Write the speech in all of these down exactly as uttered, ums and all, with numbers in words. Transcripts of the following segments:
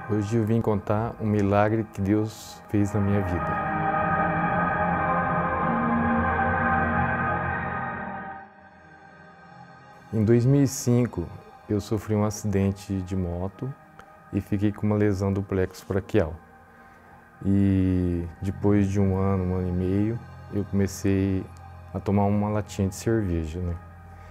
Hoje eu vim contar um milagre que Deus fez na minha vida. Em dois mil e cinco, eu sofri um acidente de moto e fiquei com uma lesão do plexo braquial. E depois de um ano, um ano e meio, eu comecei a tomar uma latinha de cerveja, né?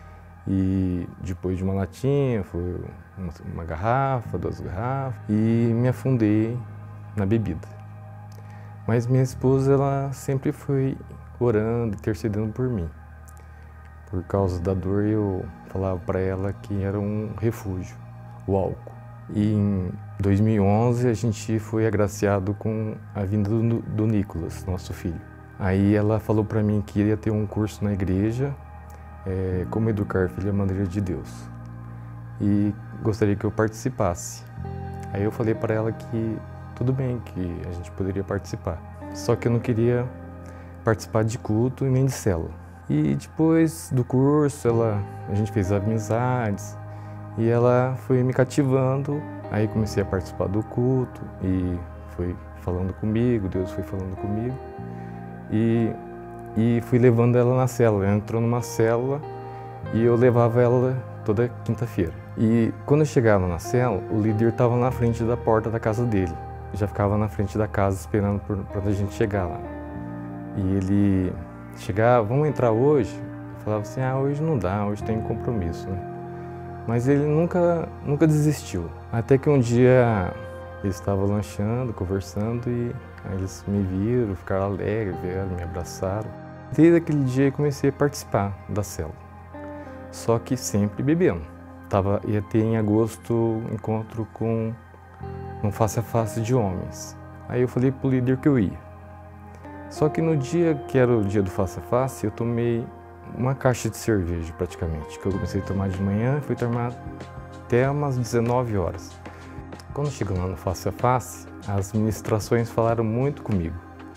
E depois de uma latinha, foi uma, uma garrafa, duas garrafas, e me afundei na bebida. Mas minha esposa, ela sempre foi orando, intercedendo por mim. Por causa da dor, eu falava para ela que era um refúgio, o álcool. E em dois mil e onze, a gente foi agraciado com a vinda do, do Nicolas, nosso filho. Aí ela falou para mim que iria ter um curso na igreja, É, como educar filho à maneira de Deus, e gostaria que eu participasse. Aí eu falei para ela que tudo bem, que a gente poderia participar, só que eu não queria participar de culto e nem de célula. E depois do curso, ela, a gente fez amizades e ela foi me cativando. Aí comecei a participar do culto e foi falando comigo, Deus foi falando comigo e E fui levando ela na célula. Ela entrou numa célula e eu levava ela toda quinta-feira. E quando eu chegava na célula, o líder estava na frente da porta da casa dele. Já ficava na frente da casa esperando para a gente chegar lá. E ele chegava, vamos entrar hoje? Eu falava assim, ah, hoje não dá, hoje tem um compromisso, né? Mas ele nunca, nunca desistiu. Até que um dia eles estavam lanchando, conversando e aí eles me viram, ficaram alegres, vieram, me abraçaram. Desde aquele dia eu comecei a participar da célula, só que sempre bebendo. Tava, ia ter em agosto um encontro com um face a face de homens. Aí eu falei pro líder que eu ia. Só que no dia que era o dia do face a face, eu tomei uma caixa de cerveja praticamente, que eu comecei a tomar de manhã e fui tomar até umas dezenove horas. Quando chegou lá no face a face, as ministrações falaram muito comigo.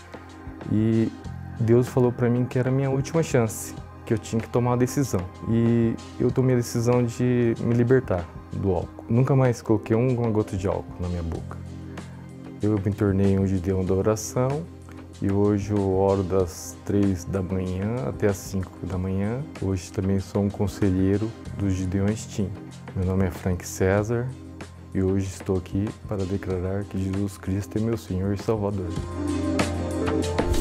E Deus falou para mim que era a minha última chance, que eu tinha que tomar uma decisão. E eu tomei a decisão de me libertar do álcool. Nunca mais coloquei uma gota de álcool na minha boca. Eu me tornei um Gideão da oração e hoje eu oro das três da manhã até as cinco da manhã. Hoje também sou um conselheiro dos Gideões Team. Meu nome é Frank César. E hoje estou aqui para declarar que Jesus Cristo é meu Senhor e Salvador.